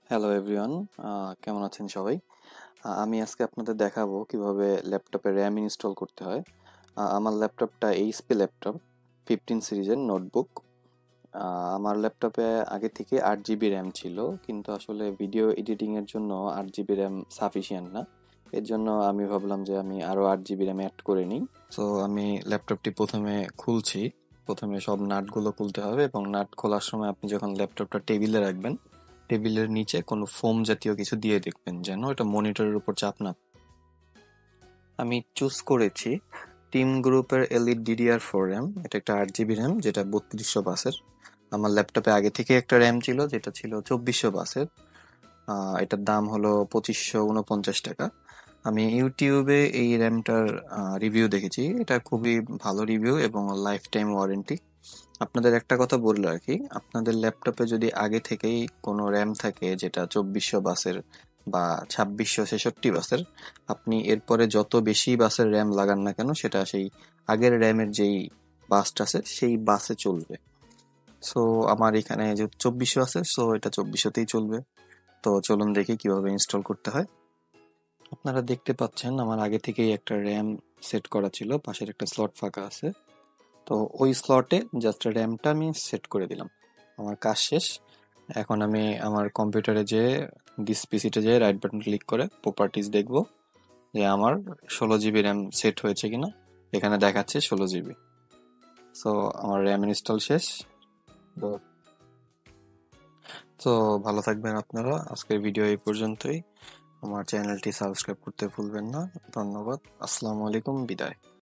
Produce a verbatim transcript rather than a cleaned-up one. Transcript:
Hello everyone, কেমন আছেন সবাই? আহ, আমি আজকে আপনাদের দেখাবো কিভাবে ল্যাপটপে র্যাম ইনস্টল করতে হয়। আহ, আমার ল্যাপটপটা এইচপি ল্যাপটপ ফিফটিন সিরিজের নোটবুক। আমার ল্যাপটপে আগে থেকে আট জিবি র্যাম ছিল, কিন্তু আসলে ভিডিও এডিটিংয়ের জন্য আট জিবি র্যাম সাফিসিয়েন্ট না। এর জন্য আমি ভাবলাম যে আমি আরও আট জিবি র্যাম অ্যাড করে নিই। সো আমি ল্যাপটপটি প্রথমে খুলছি। প্রথমে সব নাটগুলো খুলতে হবে, এবং নাট খোলার সময় আপনি যখন ল্যাপটপটা টেবিলে রাখবেন, টেবিলের নিচে কোনো ফোম জাতীয় কিছু দিয়ে দেখবেন যেন এটা মনিটরের উপর চাপ না। আমি চুজ করেছি টিম গ্রুপের এলিট ডিডিআর ফোর র্যাম। এটা একটা আট জিবি র্যাম যেটা বত্রিশশো বাসের। আমার ল্যাপটপে আগে থেকে একটা র্যাম ছিল যেটা ছিল চব্বিশশো বাসের। আহ, এটার দাম হলো পঁচিশশো উনপঞ্চাশ টাকা। আমি ইউটিউবে এই র্যামটার রিভিউ দেখেছি, এটা খুবই ভালো রিভিউ এবং লাইফ টাইম ওয়ারেন্টি। আপনাদের একটা কথা বললো আর কি, আপনাদের ল্যাপটপে যদি আগে থেকেই কোনো র্যাম থাকে যেটা চব্বিশশো বাসের বা ছাব্বিশশো ছেষট্টি বাসের, আপনি এরপরে যত বেশি বাসের র্যাম লাগান না কেন সেটা সেই আগের র্যামের যেই বাসটা আছে সেই বাসে চলবে। সো আমার এখানে যে চব্বিশশো আছে, সো এটা চব্বিশশোতেই চলবে। তো চলুন দেখি কিভাবে ইনস্টল করতে হয়। আপনারা দেখতে পাচ্ছেন আমার আগে থেকেই একটা র্যাম সেট করা ছিল, পাশের একটা স্লট ফাঁকা আছে। তো ওই স্লটে জাস্ট র্যামটা আমি সেট করে দিলাম। আমার কাজ শেষ। এখন আমি আমার কম্পিউটারে যে দিস পিসিতে যে রাইট বাটন ক্লিক করে প্রপার্টিজ দেখব যে আমার ষোলো জিবি র্যাম সেট হয়েছে কিনা। এখানে দেখাচ্ছে ষোলো জিবি। সো আমার র্যাম ইনস্টল শেষ। তো তো ভালো থাকবেন আপনারা। আজকের ভিডিও এই পর্যন্তই। আমার চ্যানেলটি সাবস্ক্রাইব করতে ভুলবেন না। ধন্যবাদ। আসসালামু আলাইকুম। বিদায়।